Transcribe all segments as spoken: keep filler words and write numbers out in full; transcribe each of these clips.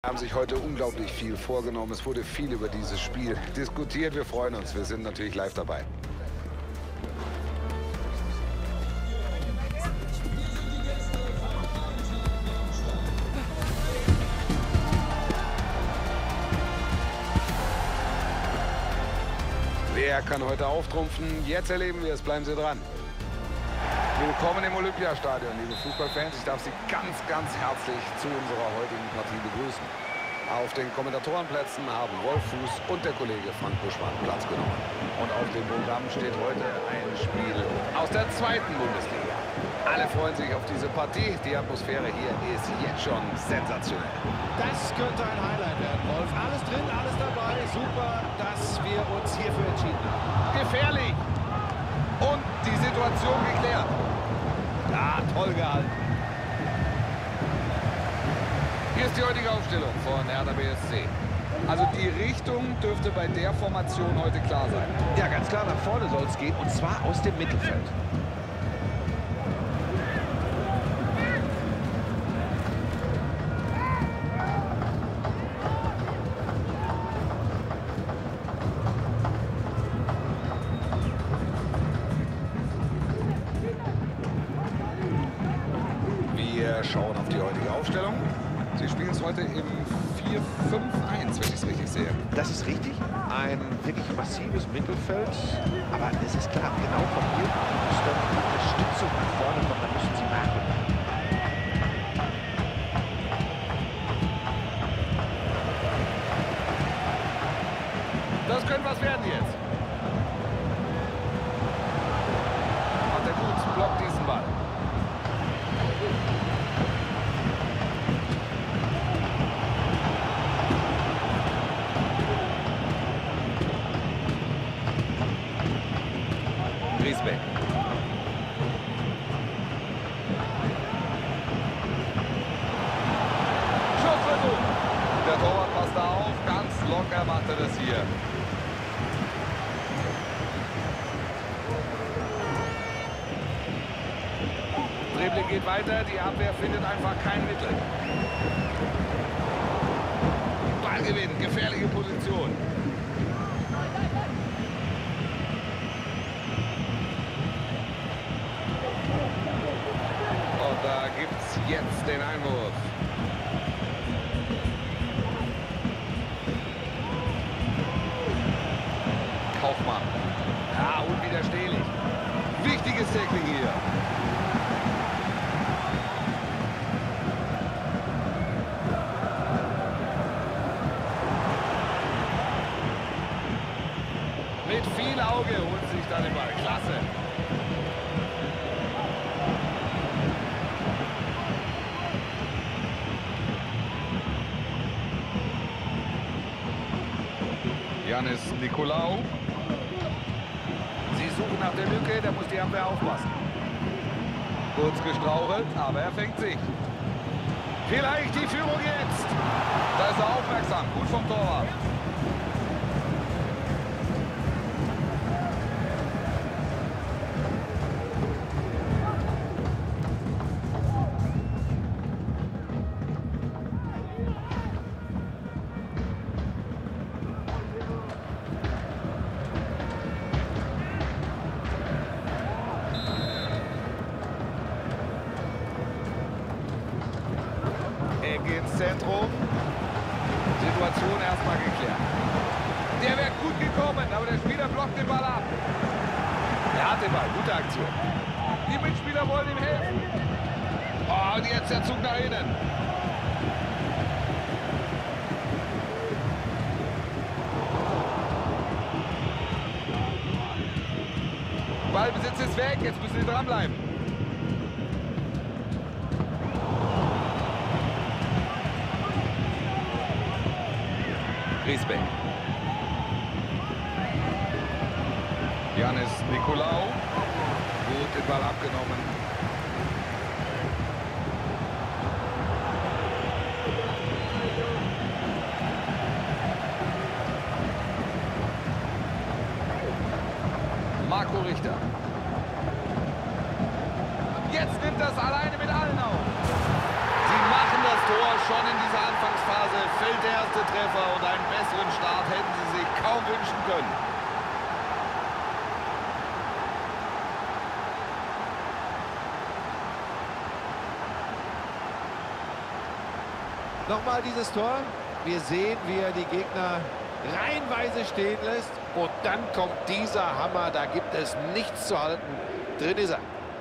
Haben sich heute unglaublich viel vorgenommen. Es wurde viel über dieses Spiel diskutiert. Wir freuen uns. Wir sind natürlich live dabei. Wer kann heute auftrumpfen? Jetzt erleben wir es. Bleiben Sie dran. Willkommen im Olympiastadion, liebe Fußballfans. Ich darf Sie ganz, ganz herzlich zu unserer heutigen Partie begrüßen. Auf den Kommentatorenplätzen haben Wolf Fuß und der Kollege Frank Buschmann Platz genommen. Und auf dem Programm steht heute ein Spiel aus der zweiten Bundesliga. Alle freuen sich auf diese Partie. Die Atmosphäre hier ist jetzt schon sensationell. Das könnte ein Highlight werden, Wolf. Alles drin, alles dabei. Super, dass wir uns hierfür entschieden haben. Gefährlich! Und die Situation geklärt. Ja, toll gehalten. Hier ist die heutige Aufstellung von Hertha B S C. Also die Richtung dürfte bei der Formation heute klar sein. Ja, ganz klar, nach vorne soll es gehen, und zwar aus dem Mittelfeld. Wir schauen auf die heutige Aufstellung. Sie spielen es heute im vier fünf eins, wenn ich es richtig sehe. Das ist richtig. Ein wirklich massives Mittelfeld. Aber es ist klar, genau von hier muss dann die Unterstützung nach vorne kommen. Da müssen sie nachrücken. Das könnte was werden jetzt. Macht er gut, blockt diesen Ball. Griesbeck. Schussversuch. Der Torwart passt da auf. Ganz locker macht er das hier. Dribbling geht weiter. Die Abwehr findet einfach kein Mittel. Ballgewinn. Gefährliche Position. Da gibt es jetzt den Einwurf. Kaufmann. Ja, unwiderstehlich. Wichtiges Tackling hier. Mit viel Auge holt sich da den Ball. Klasse. Janis Nikolaou. Sie suchen nach der Lücke, da muss die Abwehr aufpassen. Kurz gestrauchelt, aber er fängt sich. Vielleicht die Führung jetzt. Da ist er aufmerksam, gut vom Torwart. Ins Zentrum. Situation erstmal geklärt. Der wäre gut gekommen, aber der Spieler blockt den Ball ab. Er hat den Ball, gute Aktion. Die Mitspieler wollen ihm helfen. Oh, und jetzt der Zug nach innen. Ballbesitz ist weg, jetzt müssen sie dranbleiben. Griesbeck. Janis Nikolaou. Gut den Ball abgenommen. Marco Richter. Jetzt nimmt das alleine mit allen auf. Sie machen das Tor schon in dieser Anfangsphase erste Treffer und einen besseren Start hätten sie sich kaum wünschen können. Nochmal dieses Tor. Wir sehen, wie er die Gegner reihenweise stehen lässt. Und dann kommt dieser Hammer. Da gibt es nichts zu halten. Drin ist er.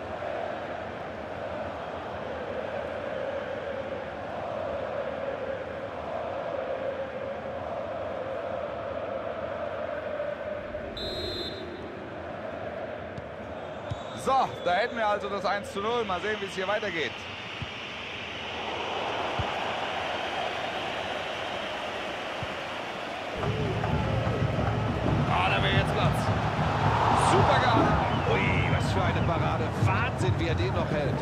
So, da hätten wir also das eins zu null. Mal sehen, wie es hier weitergeht. Ah, da wäre jetzt Platz. Super gehalten. Ui, was für eine Parade. Wahnsinn, wie er den noch hält.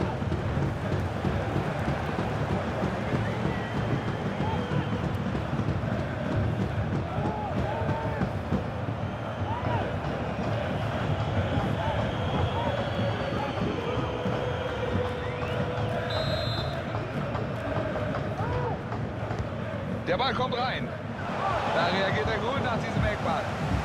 Der Ball kommt rein. Da reagiert er gut nach diesem Eckball.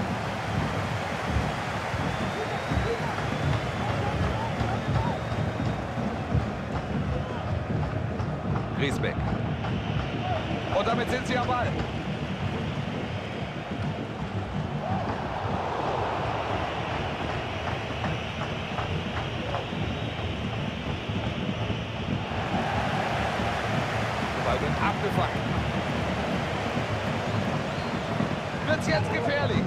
Griesbeck. Und damit sind sie am Ball. Der Ball wird abgefangen. Wird's jetzt gefährlich?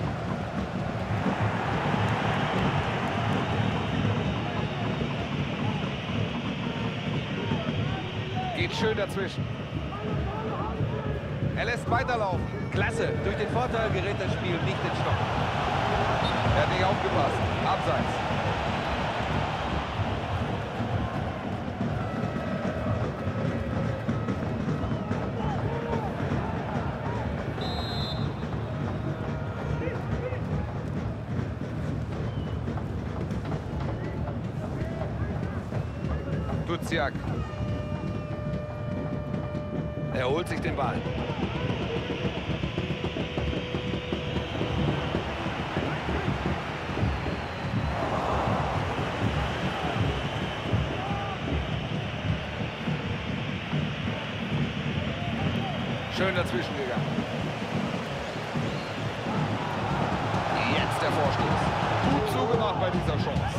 Geht schön dazwischen. Er lässt weiterlaufen. Klasse. Durch den Vorteil gerät das Spiel nicht ins Stocken. Er hat nicht aufgepasst. Abseits. Duziak. Er holt sich den Ball. Schön dazwischen gegangen. Jetzt der Vorstoß. Gut zugemacht bei dieser Chance.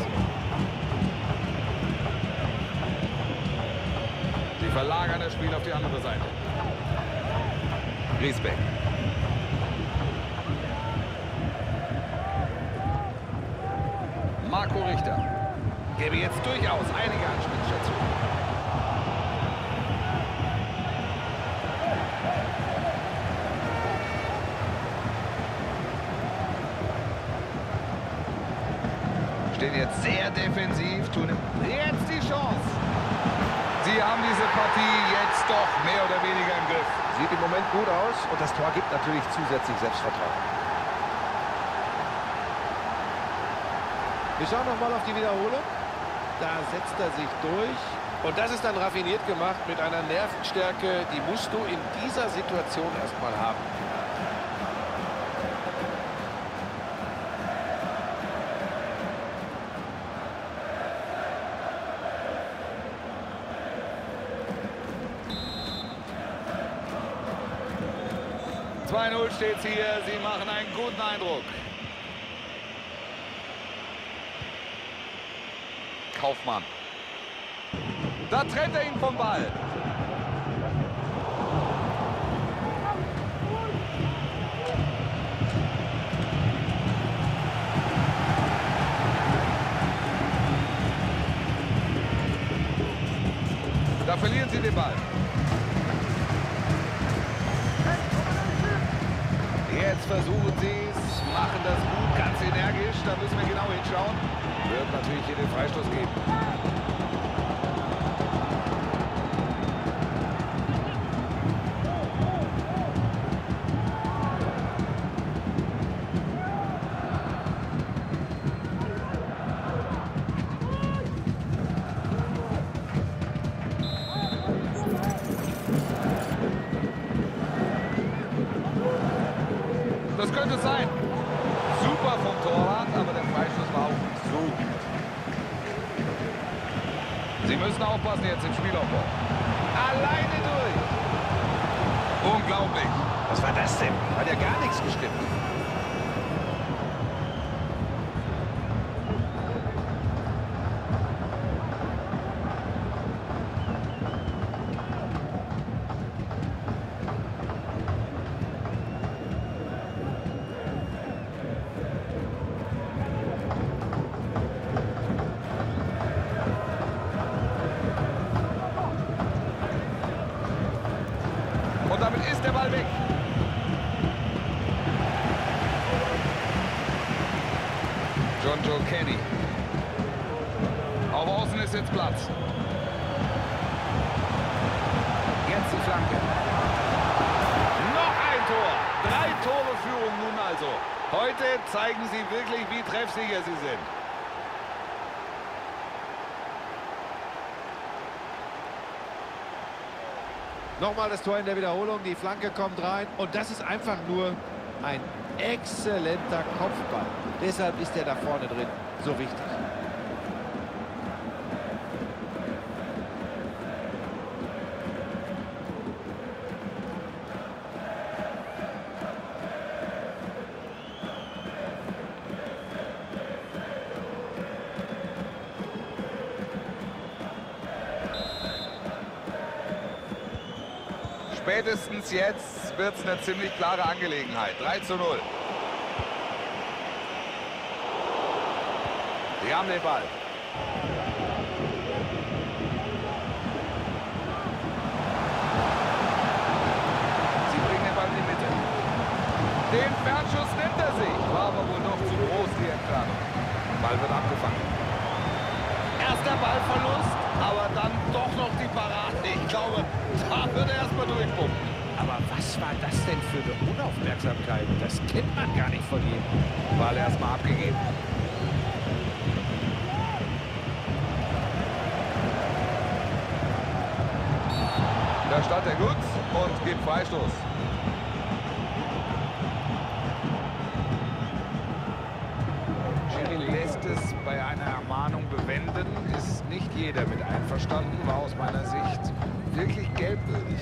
Sie verlagern das Spiel auf die andere Seite. Griesbeck. Marco Richter. Gäbe jetzt durchaus einige Anspielstationen. Stehen jetzt sehr defensiv, tun jetzt die Chance. Sie haben diese Partie jetzt doch mehr oder weniger im Griff. Sieht im Moment gut aus und das Tor gibt natürlich zusätzlich Selbstvertrauen. Wir schauen noch mal auf die Wiederholung. Da setzt er sich durch. Und das ist dann raffiniert gemacht mit einer Nervenstärke, die musst du in dieser Situation erstmal haben. zwei null steht hier. Sie machen einen guten Eindruck. Kaufmann. Da trennt er ihn vom Ball. Da verlieren sie den Ball. Jetzt versuchen sie es, machen das gut, ganz energisch. Da müssen wir genau hinschauen. Wird natürlich hier den Freistoß geben. Das könnte es sein. Super vom Torwart, aber der Freistoß war auch nicht so gut. Sie müssen aufpassen jetzt im Spielaufbau. Alleine durch. Unglaublich. Was war das denn? Hat ja gar nichts gestimmt. Und damit ist der Ball weg. John Joe Kenny. Auf Außen ist jetzt Platz. Jetzt die Flanke. Noch ein Tor. Drei Tore Führung nun also. Heute zeigen sie wirklich, wie treffsicher sie sind. Nochmal das Tor in der Wiederholung, die Flanke kommt rein und das ist einfach nur ein exzellenter Kopfball. Deshalb ist er da vorne drin so wichtig. Spätestens jetzt wird es eine ziemlich klare Angelegenheit. drei zu null. Sie haben den Ball. Sie bringen den Ball in die Mitte. Den Fernschuss nimmt er sich. War aber wohl noch zu groß, die Entfernung. Ball wird abgefangen. Erster Ballverlust, aber dann doch noch die Parade. Ich glaube, da wird er erstmal durchpumpen. Aber was war das denn für eine Unaufmerksamkeit? Das kennt man gar nicht von ihm. Ball erstmal abgegeben. Da stand er gut und gibt Freistoß. Schiri lässt es bei einer Ermahnung bewenden. Ist nicht jeder mit einverstanden. War aus meiner Sicht wirklich gelbwürdig.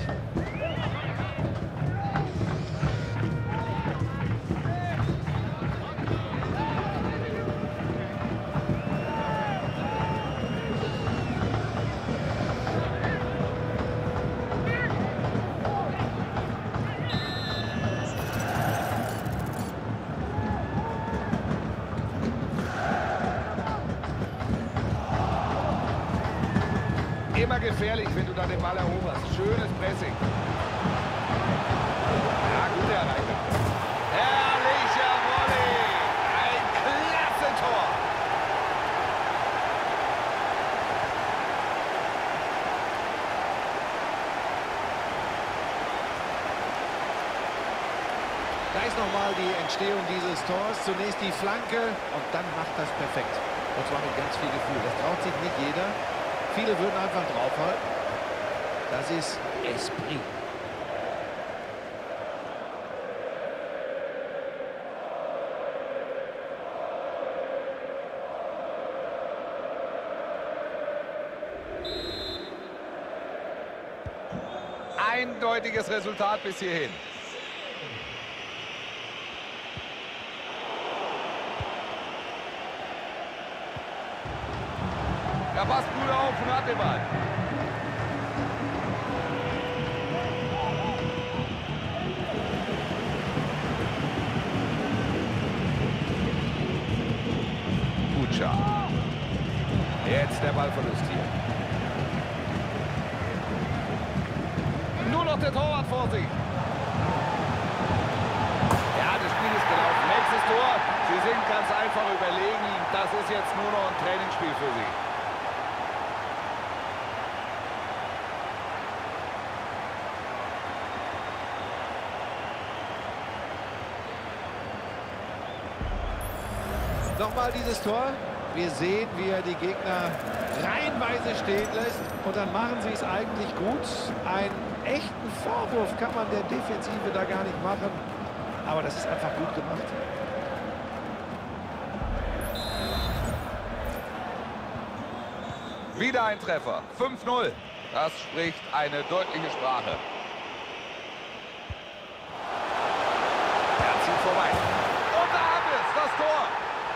Immer gefährlich, wenn du da den Ball eroberst. Schönes Pressing. Ja, gut erreicht. Herrlicher Volley. Ein klasse Tor. Da ist nochmal die Entstehung dieses Tors. Zunächst die Flanke und dann macht das perfekt. Und zwar mit ganz viel Gefühl. Das traut sich nicht jeder. Viele würden einfach draufhalten. Das ist Esprit. Eindeutiges Resultat bis hierhin. Er passt gut auf und hat den Ball. Kutscher. Jetzt der Ballverlust hier. Nur noch der Torwart vor sich. Ja, das Spiel ist gelaufen. Nächstes Tor. Sie sind ganz einfach überlegen. Das ist jetzt nur noch ein Trainingsspiel für sie. Nochmal dieses Tor. Wir sehen, wie er die Gegner reihenweise stehen lässt. Und dann machen sie es eigentlich gut. Einen echten Vorwurf kann man der Defensive da gar nicht machen. aber das ist einfach gut gemacht. Wieder ein Treffer. fünf null. Das spricht eine deutliche Sprache. Er zieht vorbei. Und da haben wir es, das Tor.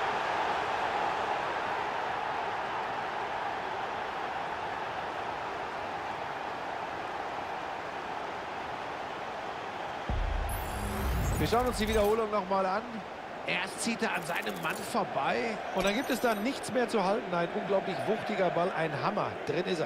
Wir schauen uns die Wiederholung nochmal an. Erst zieht er an seinem Mann vorbei und dann gibt es dann nichts mehr zu halten. Ein unglaublich wuchtiger Ball, ein Hammer. Drin ist er.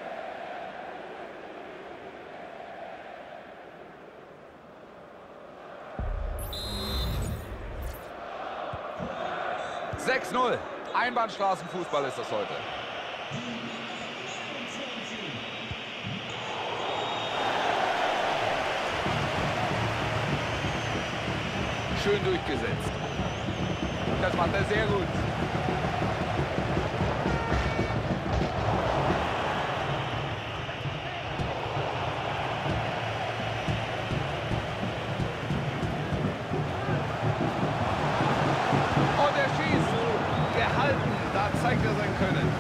sechs null. Einbahnstraßenfußball ist das heute. Schön durchgesetzt. Das macht er sehr gut. Und er schießt. Gehalten. Da zeigt er sein Können.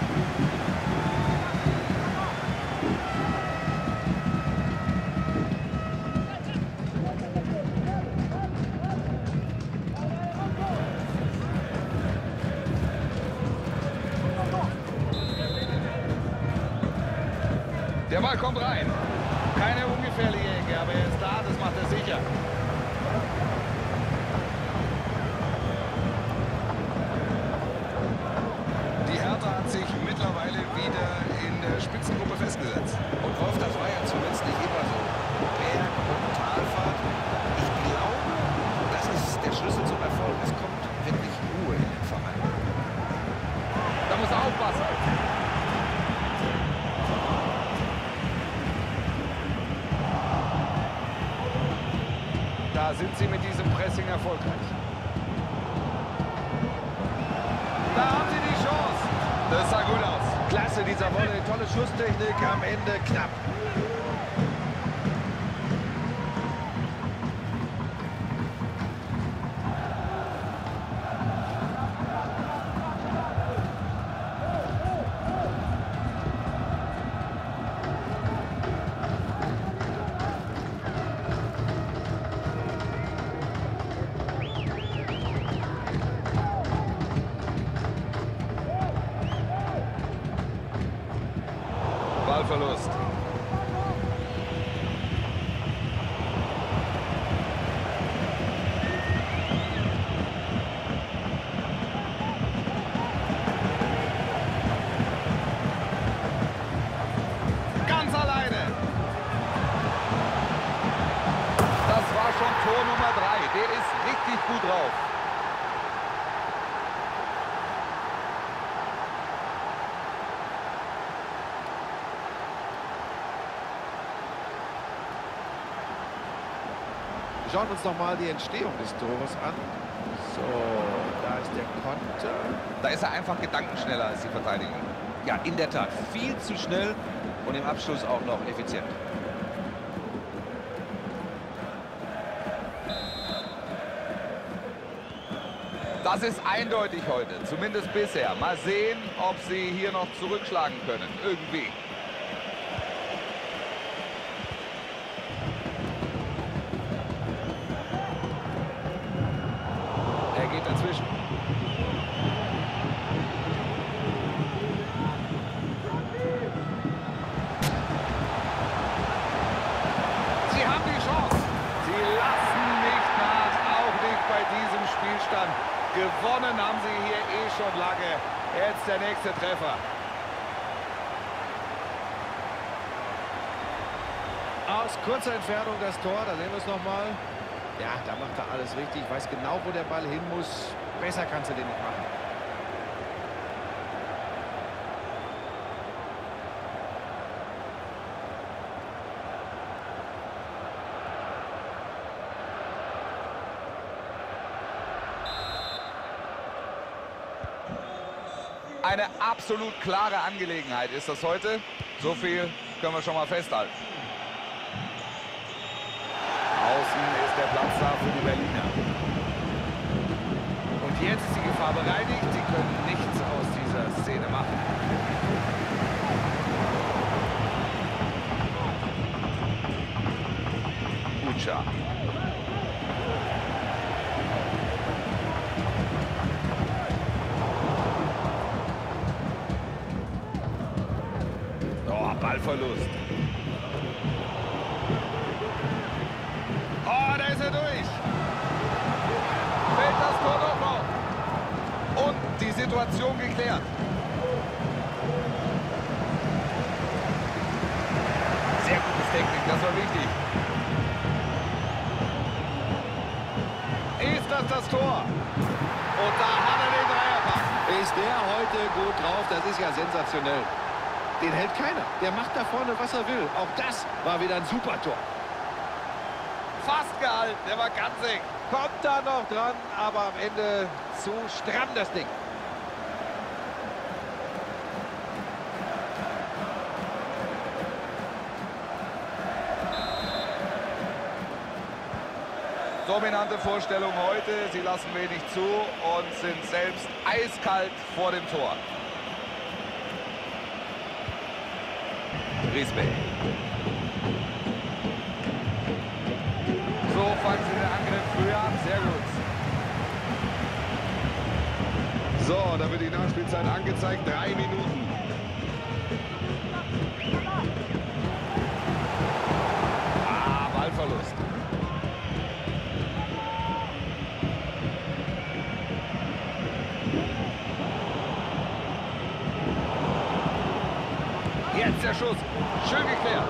Der Ball kommt rein. Keine ungefährliche Ecke, aber er ist da, das macht er sicher. Die Hertha hat sich mittlerweile wieder in der Spitzengruppe festgesetzt. Und Wolf, das war ja zuletzt nicht immer so. Berg- und Talfahrt. Ich glaube, das ist der Schlüssel zum Erfolg. Es kommt wirklich Ruhe in den Verein. Da muss er aufpassen. Da sind sie mit diesem Pressing erfolgreich. Da haben sie die Chance. Das sah gut aus. Klasse dieser Wolle, tolle Schusstechnik, am Ende knapp. Ballverlust. Ganz alleine. Das war schon Tor Nummer drei. Der ist richtig gut drauf. Wir schauen uns noch mal die Entstehung des Tores an. So, da ist der Konter. Da ist er einfach gedankenschneller als die Verteidigung. Ja, in der Tat. Viel zu schnell und im Abschluss auch noch effizient. Das ist eindeutig heute, zumindest bisher. Mal sehen, ob sie hier noch zurückschlagen können. Irgendwie. Er geht dazwischen. Sie haben die Chance. Sie lassen nicht nach, auch nicht bei diesem Spielstand. Gewonnen haben sie hier eh schon lange. Jetzt der nächste Treffer. Aus kurzer Entfernung das Tor, da sehen wir es nochmal. Ja, da macht er alles richtig, weiß genau, wo der Ball hin muss. Besser kannst du den nicht machen. Eine absolut klare Angelegenheit ist das heute. So viel können wir schon mal festhalten. Außen ist der Platz aussah für die Berliner. Und jetzt ist die Gefahr bereinigt. Sie können nichts aus dieser Szene machen. Ucha. Oh, Ballverlust. Oh, da ist er durch. Fällt das Tor doch noch. Und die Situation geklärt. Sehr gutes Technik, das war wichtig. Ist das das Tor? Und da hat er den Dreierpack. Ist der heute gut drauf? Das ist ja sensationell. Den hält keiner. Der macht da vorne, was er will. Auch das war wieder ein super Tor. Fast gehalten, der war ganz eng. Kommt da noch dran, aber am Ende zu stramm das Ding. Dominante Vorstellung heute. Sie lassen wenig zu und sind selbst eiskalt vor dem Tor. Riesbeck. So fangen sie den Angriff früher an. Sehr gut. So, da wird die Nachspielzeit angezeigt. Drei Minuten. Ah, Ballverlust. Jetzt der Schuss. Schön geklärt.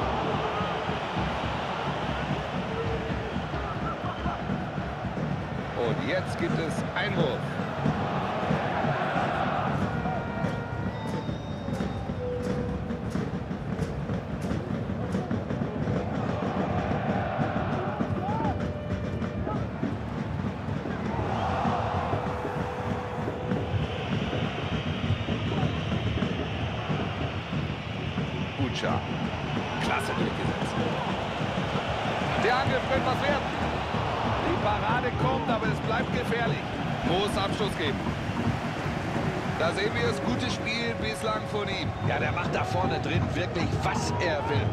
Und jetzt gibt es Einwurf. Klasse durchgesetzt. Der Angriff könnte was werden. Die Parade kommt, aber es bleibt gefährlich. Muss Abschluss geben. Da sehen wir das gute Spiel bislang von ihm. Ja, der macht da vorne drin wirklich, was er will.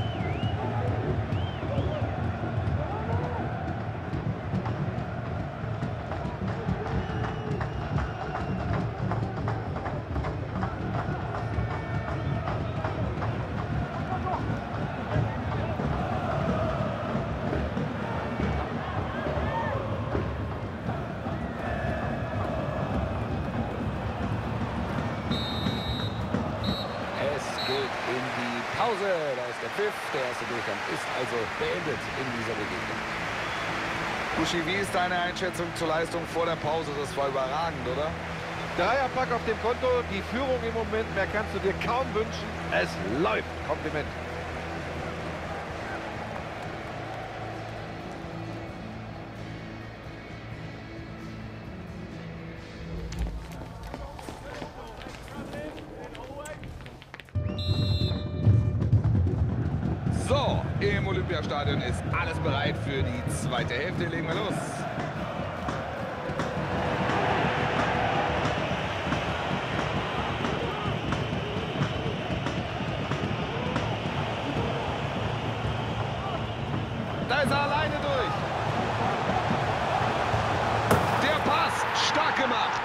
Pause, da ist der Pfiff, der erste Durchgang ist also beendet in dieser Begegnung. Buschi, wie ist deine Einschätzung zur Leistung vor der Pause? Das war überragend, oder? Dreierpack auf dem Konto, die Führung im Moment, mehr kannst du dir kaum wünschen. Es läuft. Kompliment. So, im Olympiastadion ist alles bereit für die zweite Hälfte. Legen wir los. Da ist er alleine durch. Der Pass, stark gemacht.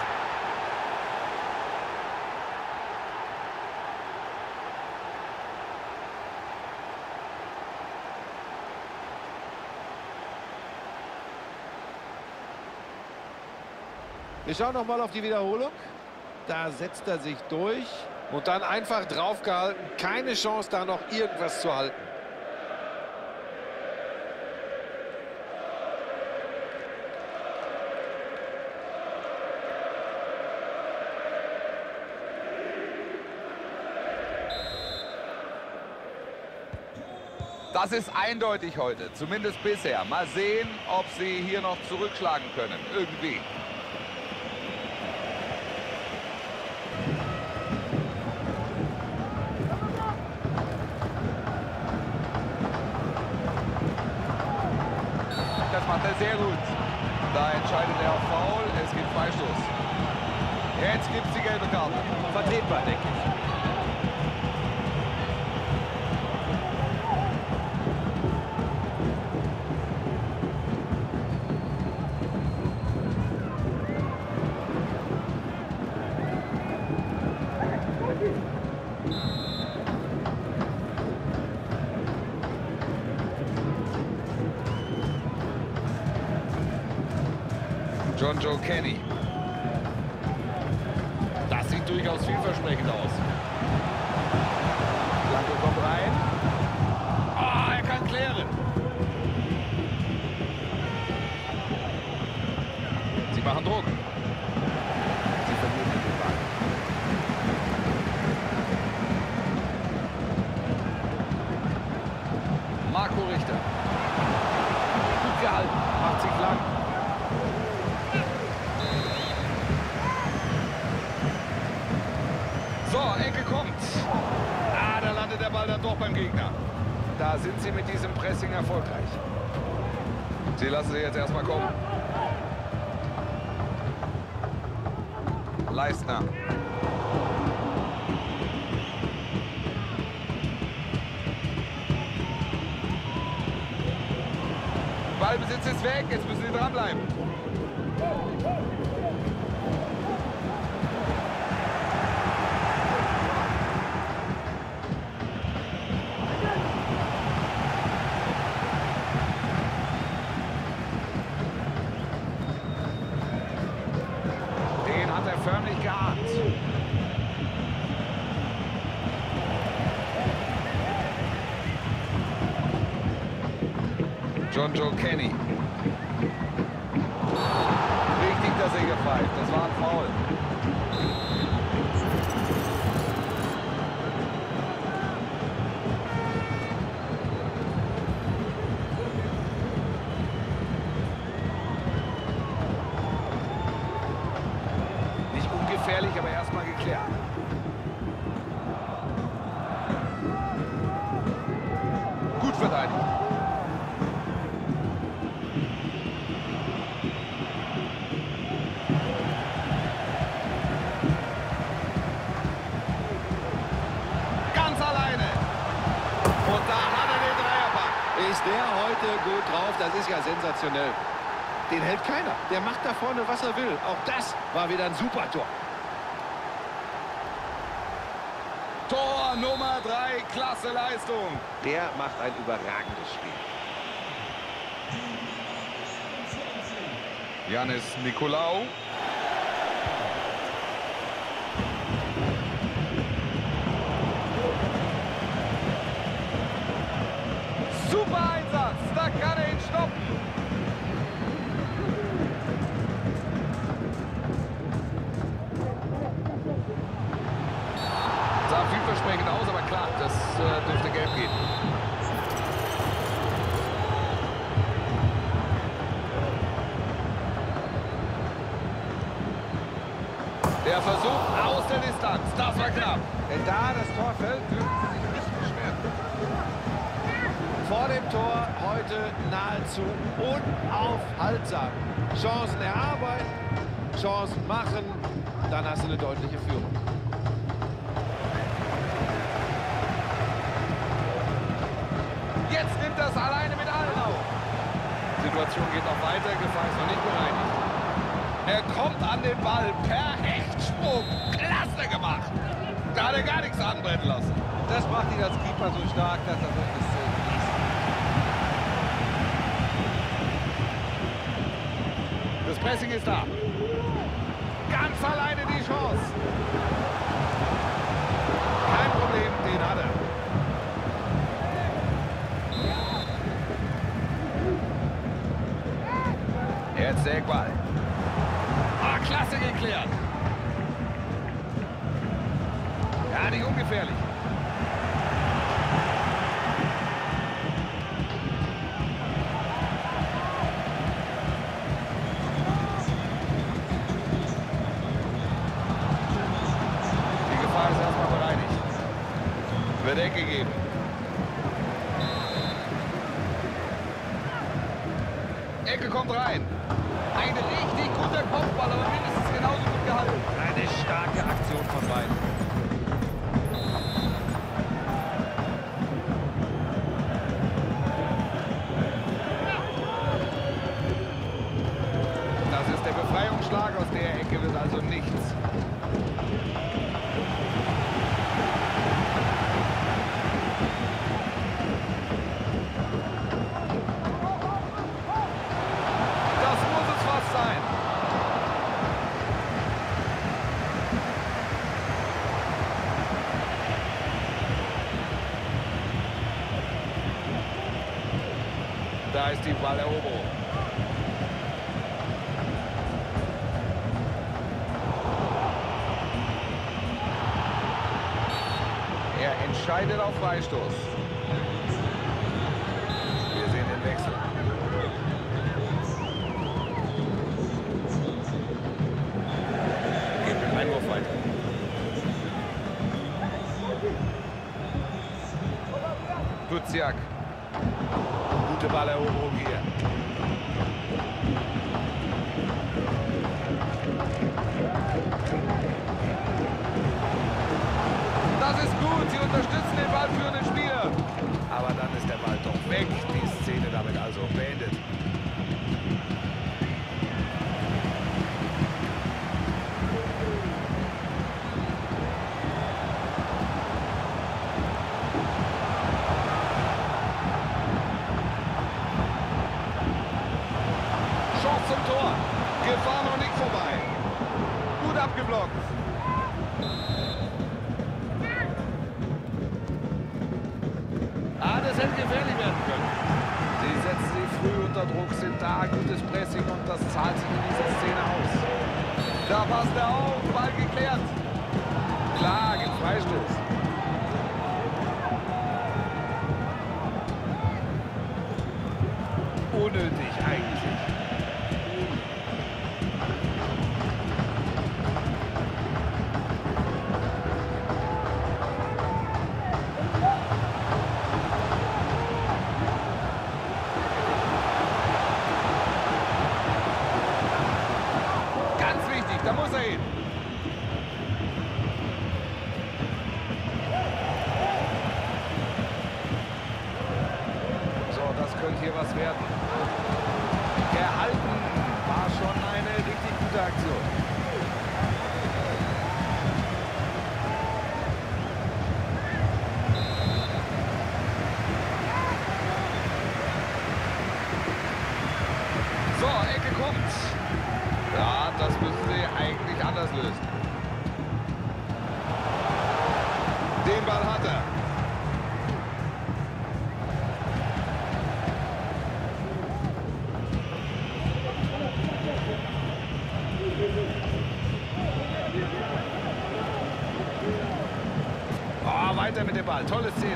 Wir schauen noch mal auf die Wiederholung. Da setzt er sich durch und dann einfach draufgehalten. Keine Chance, da noch irgendwas zu halten. Das ist eindeutig heute, zumindest bisher. Mal sehen, ob sie hier noch zurückschlagen können. Irgendwie. Das macht macht er sehr gut. Da entscheidet er auf Foul. Es gibt Freistoß. Jetzt gibt es die gelbe Karte. Vertretbar, denke ich. John Joe Kenny. Das sieht durchaus vielversprechend aus. Blanco kommt rein. Ah, er kann klären. Sie machen Druck. Sie verlieren den Ball. Marco Richter. Gut gehalten. Macht sich lang. So, Ecke kommt. Ah, da landet der Ball dann doch beim Gegner. Da sind sie mit diesem Pressing erfolgreich. Sie lassen sie jetzt erstmal kommen. Leistner. Ballbesitz ist weg. Jetzt müssen sie dranbleiben. Den hat er förmlich geahnt. John Joe Kenny. Richtig, dass er gepfeift. Das war ein Foul. Nicht ungefährlich, aber erstmal geklärt. Gut verteidigt. Ganz alleine. Und da hat er den Dreierpack. Ist der heute gut drauf? Das ist ja sensationell. Den hält keiner. Der macht da vorne, was er will. Auch das war wieder ein super Tor. Tor Nummer drei. Klasse Leistung. Der macht ein überragendes Spiel. Janis Nikolaou. Super Einsatz. Da kann er ihn stoppen. Sah vielversprechend aus, aber klar, das äh, dürfte gelb geben. Der Versuch aus der Distanz. Das war knapp. Wenn da das Tor fällt, dürfen sie sich nicht beschweren. Vor dem Tor heute nahezu unaufhaltsam. Chancen erarbeiten, Chancen machen, dann hast du eine deutliche Führung. Jetzt nimmt das alleine mit allen auf. Situation geht noch weiter, Gefahr ist noch nicht bereinigt. Er kommt an den Ball per Hechtsprung. Klasse gemacht. Da hat er gar nichts anbrennen lassen. Das macht ihn als Keeper so stark, dass er solche Szenen genießt. Das Pressing ist da. Ganz alleine die Chance. Kein Problem, den hat er. Jetzt der Eckball. Ah, klasse geklärt. Ja, nicht ungefährlich. Die Gefahr ist erstmal bereinigt. Wird Ecke geben. Ecke kommt. kommt rein. Ein richtig guter Kopfball, aber mindestens genauso gut gehalten. Eine starke Aktion von beiden. Das ist der Befreiungsschlag, aus der Ecke wird also nichts. Das muss es fast sein. Da ist die Balleroberung. Er entscheidet auf Freistoß. Wir sehen den Wechsel. Geht mit dem Einwurf weiter. Duziak. Gute Balleroberung hier. Das ist gut, sie unterstützen den ballführenden Spieler. Aber dann ist der Ball doch weg. Die Szene damit also beendet. Chance zum Tor. Gefahr noch nicht vorbei. Gut abgeblockt. Ah, das hätte gefährlich werden können. Sie setzen sich früh unter Druck, sind da, gutes Pressing und das zahlt sich in dieser Szene aus. Da passt er auf, Ball geklärt. Klar, gibt Freistoß. Unnötig eigentlich. Da muss er hin. So, das könnte hier was werden. Gehalten. War schon eine richtig gute Aktion. So, Ecke kommt. Ja, das müssen sie eigentlich anders lösen. Den Ball hat er. Oh, weiter mit dem Ball. Tolle Szene.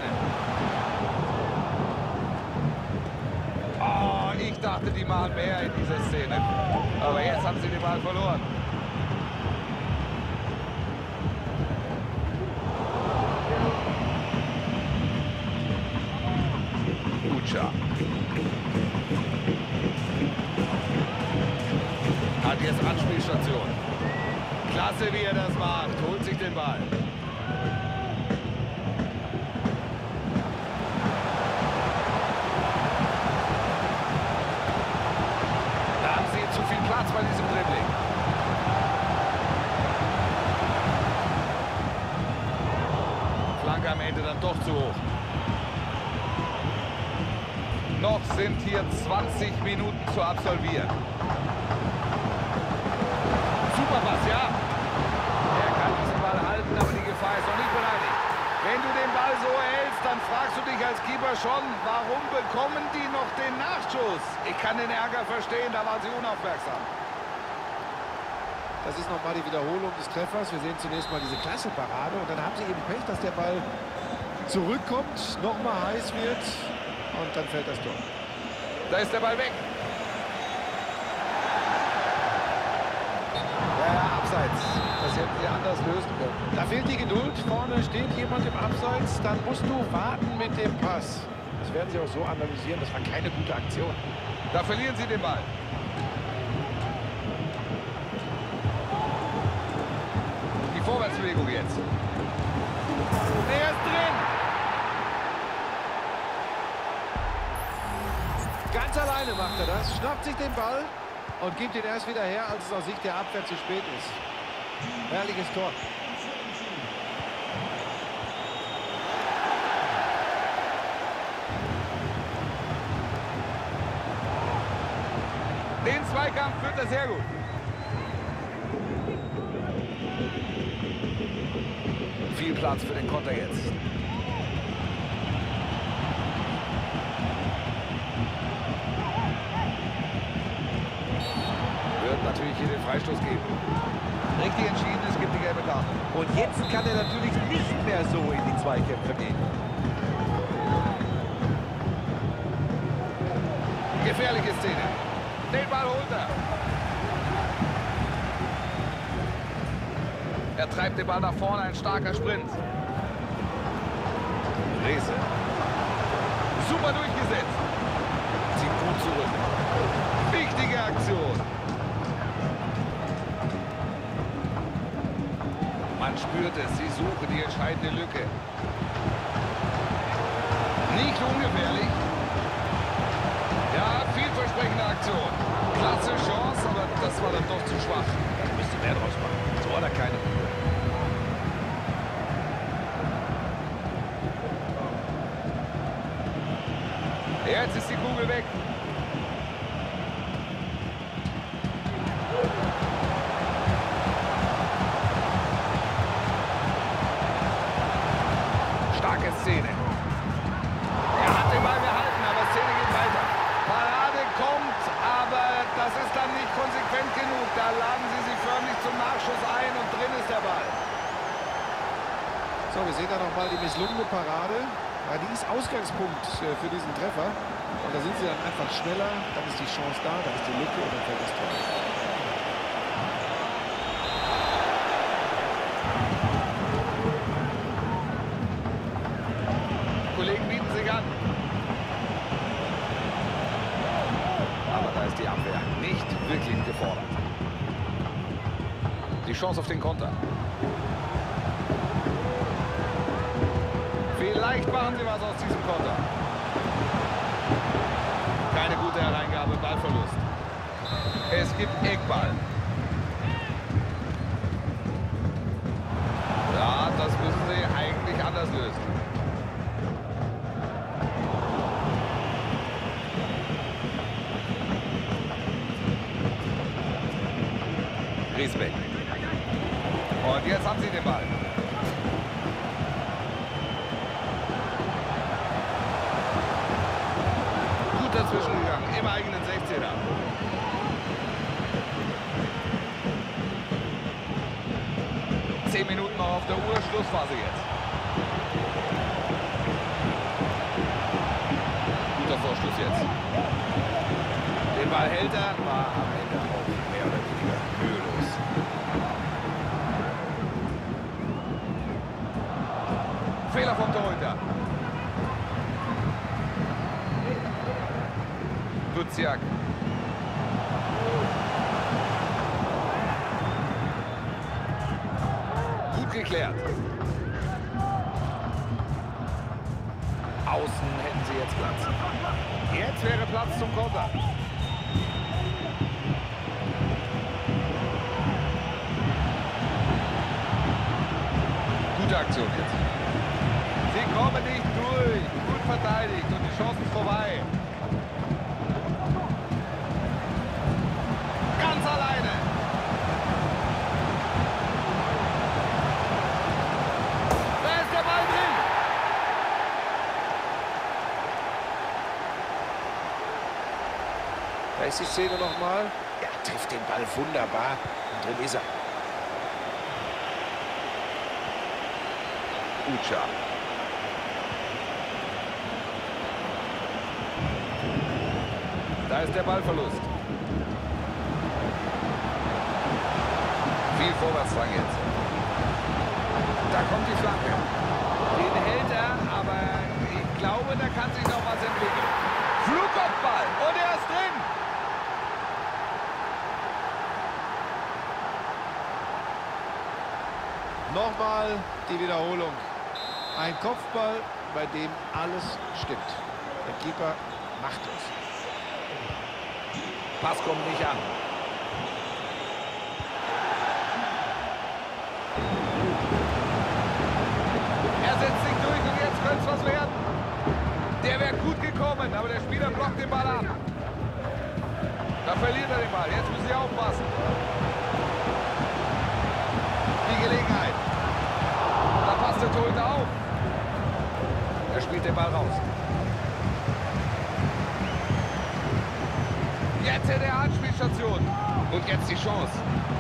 Oh, ich dachte, die machen mehr in dieser Szene. Aber jetzt haben sie den Ball verloren. Ucha. Hat jetzt Anspielstation. Klasse, wie er das macht. Holt sich den Ball. Zu viel Platz bei diesem Dribbling. Flanke am Ende dann doch zu hoch. Noch sind hier zwanzig Minuten zu absolvieren. Super Pass, ja. Er kann diesen Ball halten, aber die Gefahr ist noch nicht bereinigt. Wenn du den Ball so hältst, dann fragst du dich als Keeper schon, warum bekommen die noch den Nachschuss? Ich kann den Ärger verstehen, da waren sie unaufmerksam. Das ist nochmal die Wiederholung des Treffers. Wir sehen zunächst mal diese klasse Parade und dann haben sie eben Pech, dass der Ball zurückkommt, nochmal heiß wird und dann fällt das Tor. Da ist der Ball weg. Ja, ja, abseits. Das hätten sie anders lösen können. Da fehlt die Geduld. Vorne steht jemand im Abseits. Dann musst du warten mit dem Pass. Das werden sie auch so analysieren. Das war keine gute Aktion. Da verlieren sie den Ball. Die Vorwärtsbewegung jetzt. Er ist drin. Ganz alleine macht er das, schnappt sich den Ball und gibt ihn erst wieder her, als es aus Sicht der Abwehr zu spät ist. Herrliches Tor. Den Zweikampf führt er sehr gut. Viel Platz für den Konter jetzt. Wird natürlich hier den Freistoß geben. Richtig entschieden, es gibt die gelbe Karte. Und jetzt kann er natürlich nicht mehr so in die Zweikämpfe gehen. Gefährliche Szene. Den Ball holt er. Er treibt den Ball nach vorne, ein starker Sprint. Rese. Super durchgesetzt. Zieht gut zurück. Wichtige Aktion. Man spürt es, sie suchen die entscheidende Lücke. Nicht ungefährlich. Ja, vielversprechende Aktion. Klasse Chance, aber das war dann doch zu schwach. Er müsste mehr draus machen. So hat er keine. Jetzt ist die Kugel weg. Starke Szene. Er hat den Ball gehalten, aber Szene geht weiter. Parade kommt, aber das ist dann nicht konsequent genug. Da laden sie sich förmlich zum Nachschuss ein und drin ist der Ball. So, wir sehen da nochmal die misslungene Parade. Ja, die ist Ausgangspunkt äh, für diesen Treffer. Und da sind sie dann einfach schneller. Dann ist die Chance da, da ist die Lücke und dann fällt das Tor. Kollegen bieten sich an. Aber da ist die Abwehr nicht wirklich gefordert. Die Chance auf den Konter. Vielleicht machen sie was aus diesem Konter. Keine gute Hereingabe, Ballverlust. Es gibt Eckball. Ja, das müssen sie eigentlich anders lösen. Griesbeck. Und jetzt haben sie den Ball. Gut dazwischen gegangen, im eigenen sechzehner. Zehn Minuten noch auf der Uhr, Schlussphase jetzt. Guter Vorstoß jetzt. Den Ball hält er, war am Ende auch mehr oder weniger mühelos. Fehler vom Torhüter. Duziak. Gut geklärt. Außen hätten sie jetzt Platz. Jetzt wäre Platz zum Konter. Gute Aktion jetzt. Sie kommen nicht durch. Gut verteidigt und die Chance ist vorbei. Ganz alleine. Da ist der Ball drin. Da ist die Szene nochmal. Er trifft den Ball wunderbar. Und drin ist er. Ucha. Da ist der Ballverlust. Viel Vorwärtsdrang jetzt. Da kommt die Flanke. Den hält er, aber ich glaube, da kann sich noch was entwickelt. Flugkopfball und er ist drin. Nochmal die Wiederholung. Ein Kopfball, bei dem alles stimmt. Der Keeper macht es. Pass kommt nicht an. Er setzt sich durch und jetzt könnte es was werden. Der wäre gut gekommen, aber der Spieler blockt den Ball ab. Da verliert er den Ball. Jetzt müssen sie aufpassen. Die Gelegenheit. Da passt der Torhüter auf. Er spielt den Ball raus. Jetzt in der Anspielstation. Und jetzt die Chance.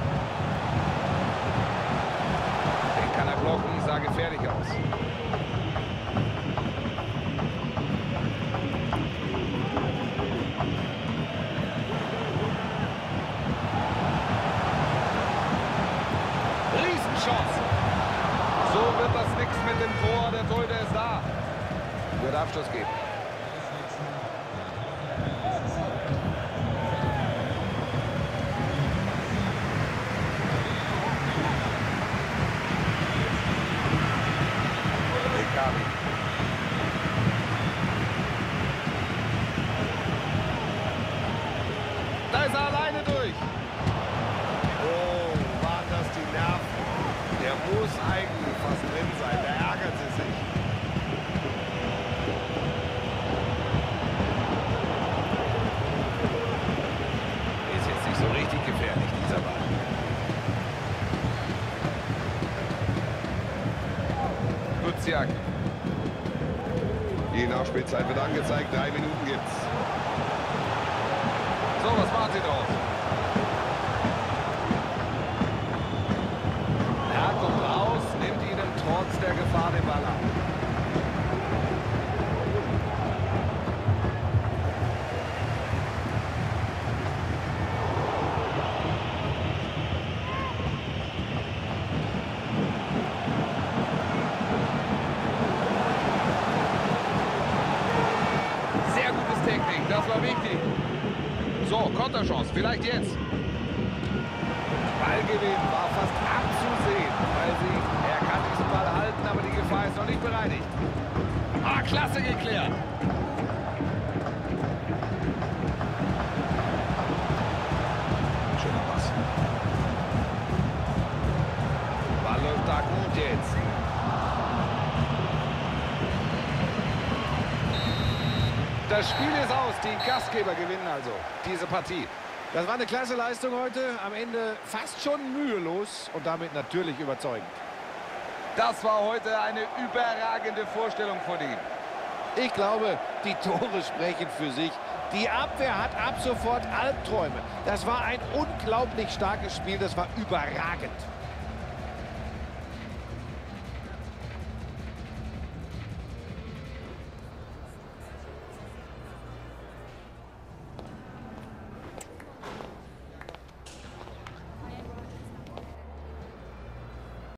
Den kann er blocken, sah gefährlich aus. Riesenchance. So wird das nichts mit dem Tor. Der Torhüter ist da. Wird Abschluss geben. Da ist er alleine durch. Oh, waren das die Nerven. Der muss eigentlich fast drin sein. Da ärgert sie sich. Ist jetzt nicht so richtig gefährlich, dieser Ball. Guziak. Die Nachspielzeit wird angezeigt. Drei Minuten gibt's. So, was machen sie draus? Er kommt raus, nimmt ihnen trotz der Gefahr den Ball ab. Sehr gutes Technik, das war wichtig. So, Konterchance, vielleicht jetzt. Ballgewinn war fast abzusehen, weil sie, er kann diesen Ball halten, aber die Gefahr ist noch nicht bereinigt. Ah, klasse geklärt. Schöner Pass. Ball läuft da gut jetzt. Das Spiel ist aus. Die Gastgeber gewinnen also diese Partie. Das war eine klasse Leistung heute. Am Ende fast schon mühelos und damit natürlich überzeugend. Das war heute eine überragende Vorstellung von ihm. Ich glaube, die Tore sprechen für sich. Die Abwehr hat ab sofort Albträume. Das war ein unglaublich starkes Spiel. Das war überragend.